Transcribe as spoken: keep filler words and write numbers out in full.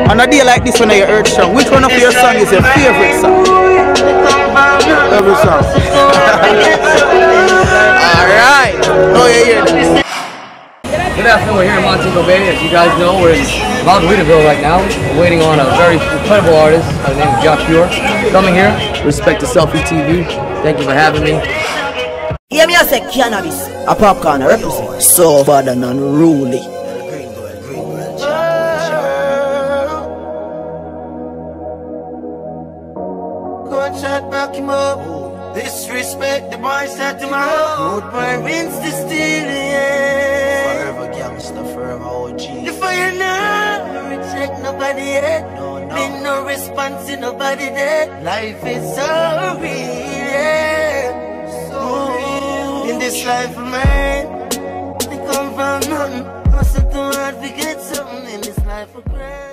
On a day like this when you heard song, which one of your songs is your favorite song? Every song. Alright. Oh, you hear that? Good afternoon, we're here in Montego Bay. As you guys know, we're in Margaritaville right now. We're waiting on a very incredible artist by the name of Yatch coming here. Respect to Selfi T V. Thank you for having me. Hear me, I say Kanabis. A Popcaan, I represent. So bad and unruly. Gunshot back him up. Disrespect the boy set him out. Road boy rinse the steel, yeah. Forever gangster, forever O G. The fire now, reject nobody yet. No, no. Been no response in nobody dead. Life is so real, yeah. So real. In this life of mine, we come from nothing. Hustle too hard to get something in this life of crime.